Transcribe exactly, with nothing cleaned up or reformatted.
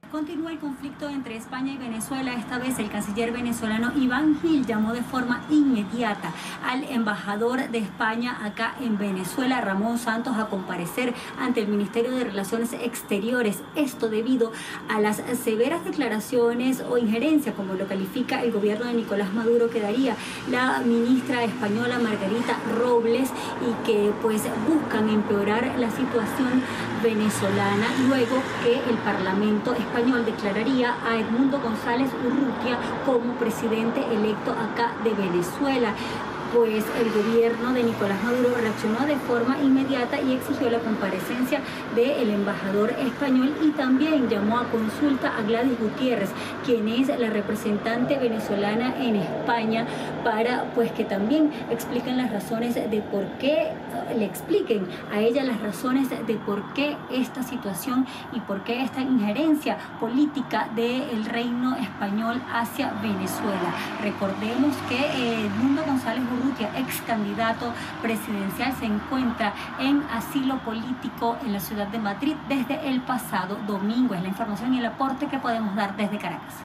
Continúa el conflicto entre España y Venezuela. Esta vez el canciller venezolano Iván Gil llamó de forma inmediata al embajador de España acá en Venezuela, Ramón Santos, a comparecer ante el Ministerio de Relaciones Exteriores. Esto debido a las severas declaraciones o injerencia, como lo califica el gobierno de Nicolás Maduro, que daría la ministra española Margarita Robles, y que pues buscan empeorar la situación venezolana luego que el Parlamento español declararía a Edmundo González Urrutia como presidente electo acá de Venezuela. Pues el gobierno de Nicolás Maduro reaccionó de forma inmediata y exigió la comparecencia del embajador español, y también llamó a consulta a Gladys Gutiérrez, quien es la representante venezolana en España, para pues que también expliquen las razones de por qué, le expliquen a ella las razones de por qué esta situación y por qué esta injerencia política del reino español hacia Venezuela. Recordemos que Edmundo González Urrutia, ex candidato presidencial, se encuentra en asilo político en la ciudad de Madrid desde el pasado domingo. Es la información y el aporte que podemos dar desde Caracas.